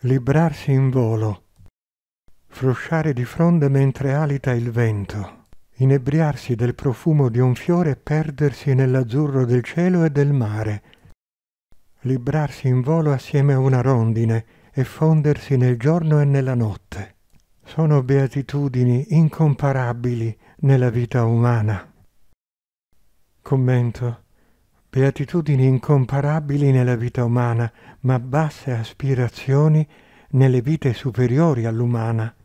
librarsi in volo, frusciare di fronde mentre alita il vento, inebriarsi del profumo di un fiore e perdersi nell'azzurro del cielo e del mare, librarsi in volo assieme a una rondine e fondersi nel giorno e nella notte. Sono beatitudini incomparabili nella vita umana. Commento. Beatitudini incomparabili nella vita umana, ma basse aspirazioni nelle vite superiori all'umana.